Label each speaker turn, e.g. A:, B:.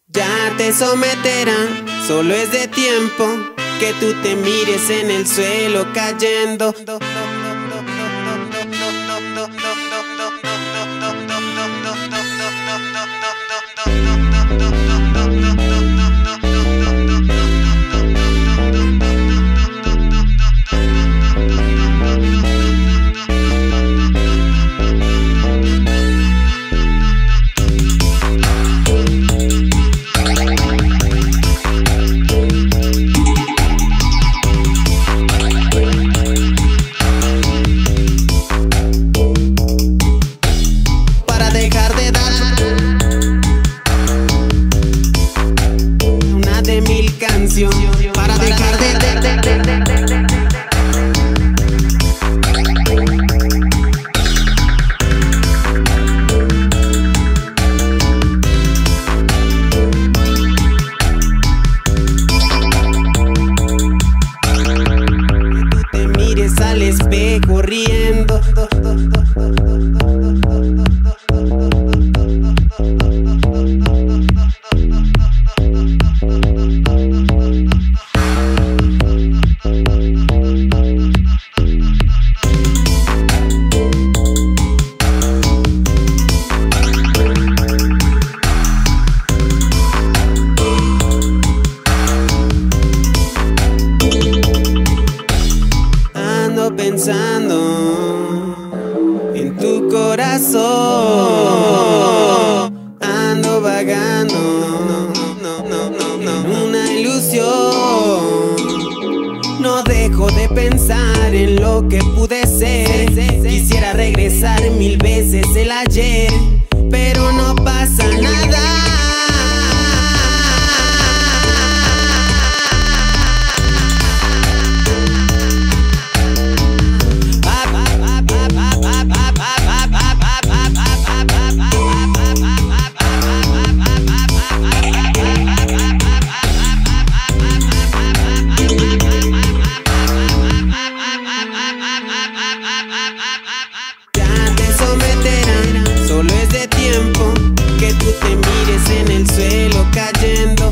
A: Ya te someterán, solo es de tiempo que tú te mires en el suelo cayendo. Dejar de dar una de mil canciones para dejar de tú te mires al espejo riendo. Pensando en tu corazón, ando vagando en una ilusión. No dejo de pensar en lo que pude ser. Quisiera regresar 1000 veces el ayer, pero no pasa nada. Solo es de tiempo que tú te mires en el suelo cayendo.